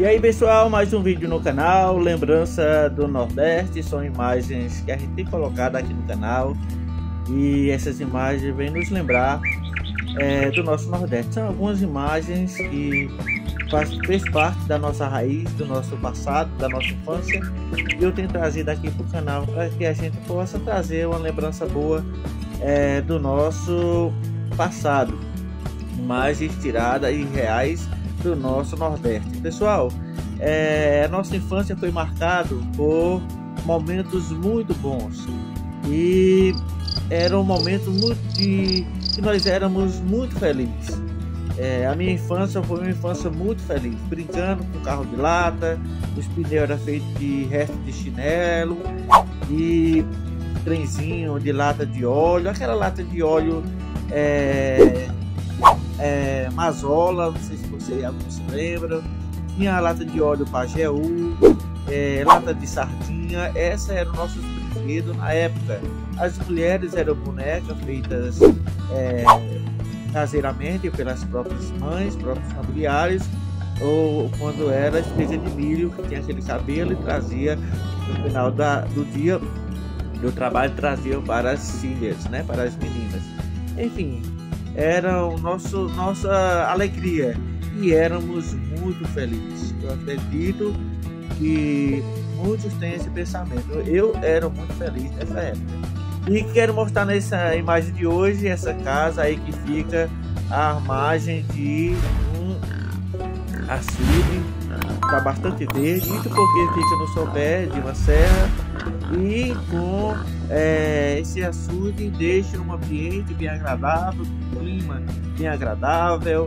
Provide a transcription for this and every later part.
aí pessoal, mais um vídeo no canal, lembrança do Nordeste, são imagens que a gente tem colocado aqui no canal e essas imagens vêm nos lembrar do nosso Nordeste. São algumas imagens que fez parte da nossa raiz, do nosso passado, da nossa infância, e eu tenho trazido aqui para o canal para que a gente possa trazer uma lembrança boa do nosso passado, imagens tiradas e reais do nosso Nordeste. Pessoal, a nossa infância foi marcada por momentos muito bons e era um momento que nós éramos muito felizes. A minha infância foi uma infância muito feliz, brincando com carro de lata, os pneus eram feitos de resto de chinelo e trenzinho de lata de óleo, aquela lata de óleo Mazola, não sei se você se lembra, tinha a lata de óleo Pajeú, lata de sardinha. Essa era o nosso brinquedo na época. As mulheres eram bonecas feitas caseiramente pelas próprias mães, próprios familiares, ou quando era espiga de milho, que tinha aquele cabelo e trazia no final do dia do trabalho, trazia para as filhas, né, para as meninas. Enfim, era nossa alegria e éramos muito felizes. Eu acredito que muitos têm esse pensamento. Eu era muito feliz nessa época. E quero mostrar nessa imagem de hoje essa casa aí que fica à margem de um açude, está bastante verde, isso porque fica no sopé de uma serra e com esse açude deixa um ambiente bem agradável, um clima bem agradável,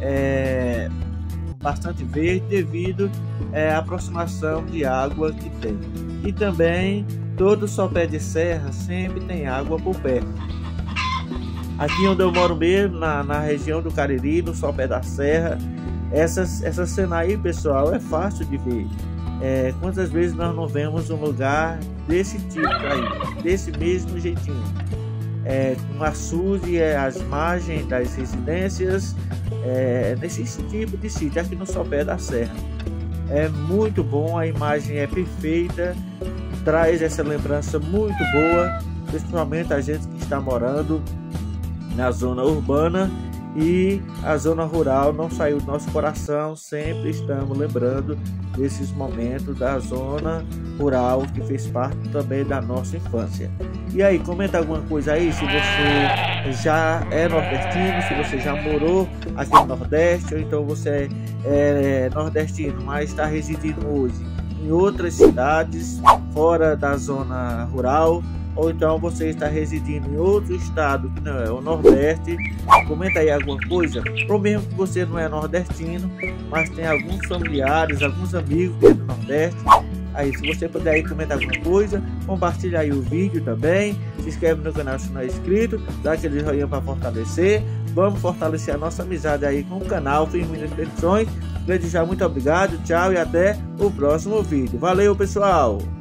bastante verde devido à aproximação de água que tem. E também todo sopé de serra sempre tem água por perto. Aqui onde eu moro mesmo, na região do Cariri, no sopé da serra, essa cena aí, pessoal, é fácil de ver. Quantas vezes nós não vemos um lugar desse tipo aí, desse mesmo jeitinho, com açude às margens das residências, nesse tipo de sítio aqui no sopé da serra. É muito bom, a imagem é perfeita, traz essa lembrança muito boa, principalmente a gente que está morando na zona urbana, e a zona rural não saiu do nosso coração. Sempre estamos lembrando desses momentos da zona rural que fez parte também da nossa infância. E aí, comenta alguma coisa aí, se você já é nordestino, se você já morou aqui no Nordeste, ou então você é nordestino, mas está residindo hoje em outras cidades fora da zona rural, ou então você está residindo em outro estado que não é o Nordeste. Comenta aí alguma coisa, ou mesmo que você não é nordestino, mas tem alguns familiares, alguns amigos que é do Nordeste. Aí, se você puder aí comentar alguma coisa, compartilha aí o vídeo também, se inscreve no canal se não é inscrito, dá aquele joinha para fortalecer. Vamos fortalecer a nossa amizade aí com o canal Firmino Expedições. Desde já, muito obrigado, tchau e até o próximo vídeo. Valeu, pessoal!